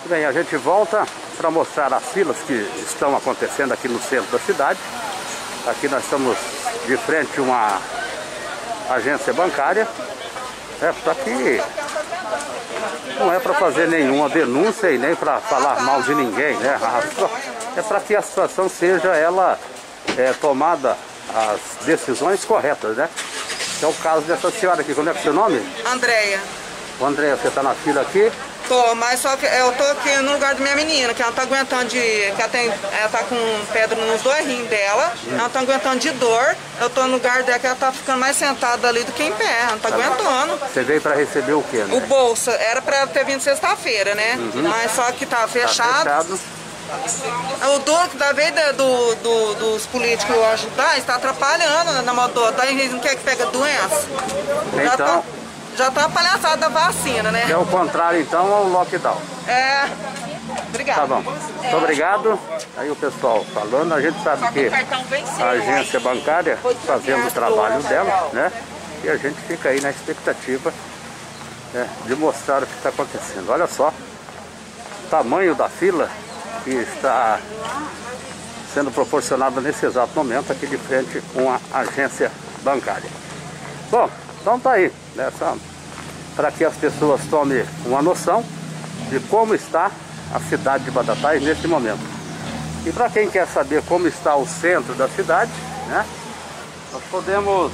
Bem, a gente volta para mostrar as filas que estão acontecendo aqui no centro da cidade. Aqui nós estamos de frente a uma agência bancária. Para que não é para fazer nenhuma denúncia e nem para falar mal de ninguém, né? É para que a situação seja tomada as decisões corretas, né? É o caso dessa senhora aqui. Como é que é o seu nome? Andréia. Andréia, você está na fila aqui? Tô, mas só que eu tô aqui no lugar da minha menina, que ela tá aguentando ela tá com pedra nos dois rins dela, ela tá aguentando de dor. Eu tô no lugar dela, que ela tá ficando mais sentada ali do que em pé, ela não tá aguentando. Você veio para receber o quê, né? O bolsa, era pra ter vindo sexta-feira, né? Mas só que tá fechado. Tá fechado. O Duque, da vez dos políticos ajudar, está atrapalhando na moto, daí não quer que pega doença. Então... Já tá a palhaçada da vacina, né? É o contrário, então, ao lockdown. É. Obrigado. Tá bom. Muito obrigado. Aí o pessoal falando, a gente sabe que a agência bancária fazendo o trabalho dela, né? E a gente fica aí na expectativa, né, de mostrar o que está acontecendo. Olha só o tamanho da fila que está sendo proporcionada nesse exato momento aqui de frente com a agência bancária. Bom, então tá aí, né? Para que as pessoas tomem uma noção de como está a cidade de Batatais nesse momento. E para quem quer saber como está o centro da cidade, né, nós podemos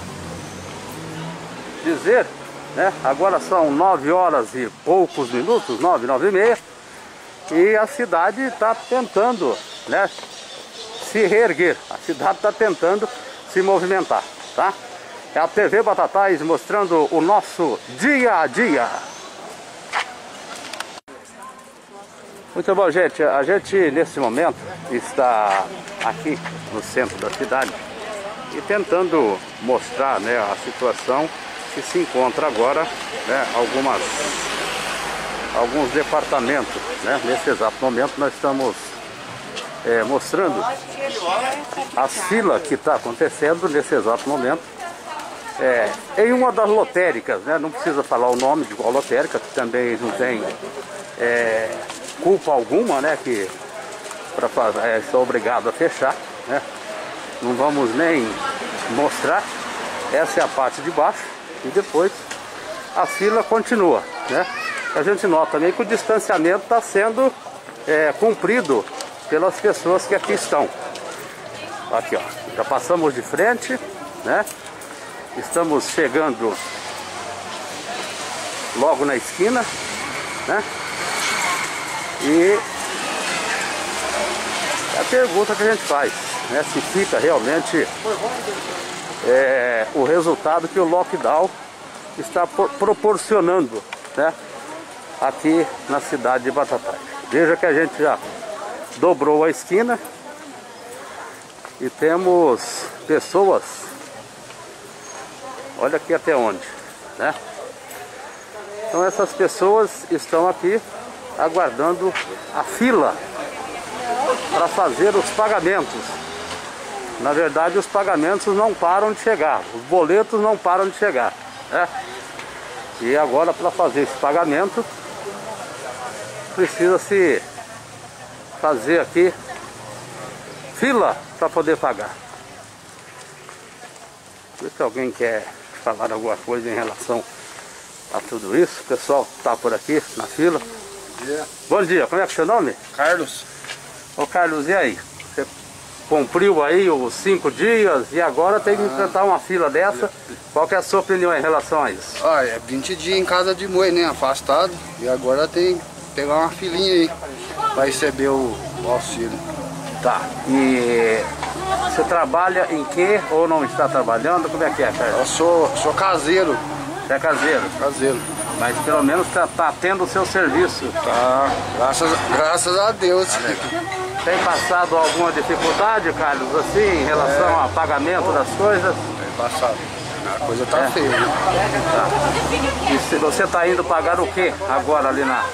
dizer, né, agora são 9 horas e poucos minutos, 9h30, e a cidade está tentando, né, se reerguer, a cidade está tentando se movimentar, tá? É a TV Batatais mostrando o nosso dia a dia. Muito bom, gente. A gente, nesse momento, está aqui no centro da cidade e tentando mostrar, né, a situação que se encontra agora, né, alguns departamentos, né? Nesse exato momento nós estamos mostrando a fila que está acontecendo nesse exato momento. Em uma das lotéricas, né? Não precisa falar o nome de qual lotérica, que também não tem culpa alguma, né? Que sou obrigado a fechar, né? Não vamos nem mostrar. Essa é a parte de baixo e depois a fila continua, né? A gente nota também que o distanciamento está sendo cumprido pelas pessoas que aqui estão. Aqui, ó, já passamos de frente, né? Estamos chegando logo na esquina, né? E a pergunta que a gente faz, né, se fica realmente o resultado que o lockdown está proporcionando, né, aqui na cidade de Batatais. Veja que a gente já dobrou a esquina e temos pessoas. Olha aqui até onde, né? Então essas pessoas estão aqui aguardando a fila para fazer os pagamentos. Na verdade, os pagamentos não param de chegar, os boletos não param de chegar, né? E agora, para fazer esse pagamento, precisa-se fazer aqui fila para poder pagar. Se alguém quer falar alguma coisa em relação a tudo isso, o pessoal está por aqui na fila. Bom dia. Bom dia, como é que é o seu nome? Carlos. Ô Carlos, e aí? Você cumpriu aí os 5 dias e agora tem que enfrentar uma fila dessa. Qual que é a sua opinião em relação a isso? É 20 dias em casa de mãe, né? Afastado. E agora tem que pegar uma filinha aí para receber o auxílio. Tá. E você trabalha em quê ou não está trabalhando? Como é que é, Carlos? Eu sou caseiro. Você é caseiro? Caseiro. Mas pelo menos tá tendo o seu serviço. Tá. Graças a Deus. Tem passado alguma dificuldade, Carlos, assim, em relação ao pagamento das coisas? Tem passado. A coisa tá feia. Né? Tá. E se você tá indo pagar o quê agora ali na...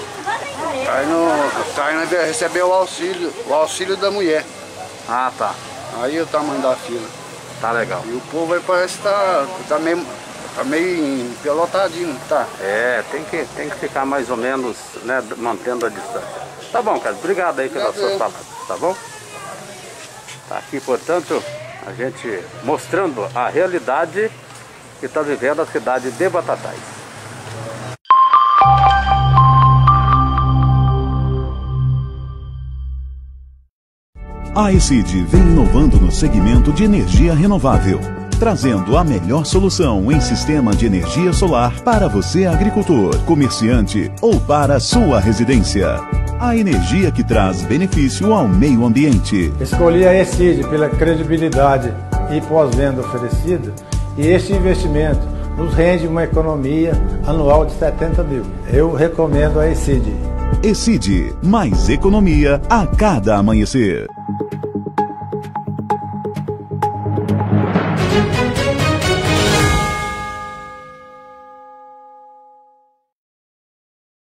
Tá indo receber o auxílio da mulher. Ah, tá. Aí o tamanho da fila. Tá legal. E o povo aí parece que tá Tá meio empelotadinho, tá? É, tem que ficar mais ou menos, né, mantendo a distância. Tá bom, cara, obrigado aí pelas suas palavras, tá bom? Tá aqui, portanto, a gente mostrando a realidade que está vivendo a cidade de Batatais. A ECID vem inovando no segmento de energia renovável, trazendo a melhor solução em sistema de energia solar para você, agricultor, comerciante ou para a sua residência. A energia que traz benefício ao meio ambiente. Escolhi a ECID pela credibilidade e pós-venda oferecida, e este investimento nos rende uma economia anual de 70 mil. Eu recomendo a ECID. ECID, mais economia a cada amanhecer.